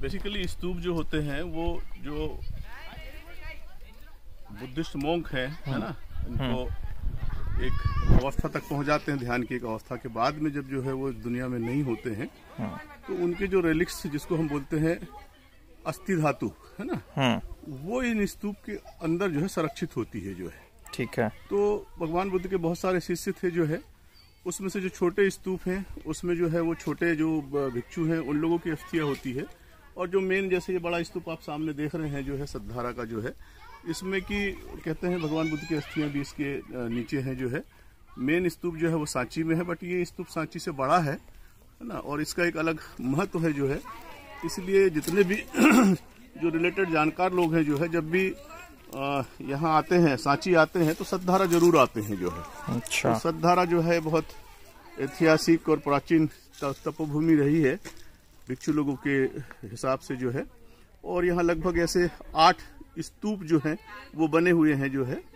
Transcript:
Basically स्तूप जो होते हैं वो जो बुद्धिस्ट मोंक है ना, इनको एक अवस्था तक पहुंच जाते हैं ध्यान की एक अवस्था के बाद में, जब जो है वो दुनिया में नहीं होते हैं, तो उनके जो रेलिक्स जिसको हम बोलते हैं अस्थि धातु है ना, वो इन स्तूप के अंदर जो है संरक्षित होती है जो है। ठीक है। तो भगवान बुद्ध के बहुत सारे शिष्य थे जो है, उसमें से जो छोटे स्तूप हैं उसमें जो है वो छोटे जो भिक्षु हैं उन लोगों की अस्थियां होती है, और जो मेन जैसे ये बड़ा स्तूप आप सामने देख रहे हैं जो है सतधारा का जो है, इसमें कि कहते हैं भगवान बुद्ध की अस्थियां भी इसके नीचे हैं जो है। मेन स्तूप जो है वो सांची में है, बट ये स्तूप सांची से बड़ा है ना, और इसका एक अलग महत्व है जो है। इसलिए जितने भी जो रिलेटेड जानकार लोग हैं जो है, जब भी यहाँ आते हैं, सांची आते हैं, तो सतधारा जरूर आते हैं जो है। अच्छा। तो सतधारा जो है बहुत ऐतिहासिक और प्राचीन तपोभूमि रही है भिक्षु लोगों के हिसाब से जो है, और यहाँ लगभग ऐसे 8 स्तूप जो हैं वो बने हुए हैं जो है।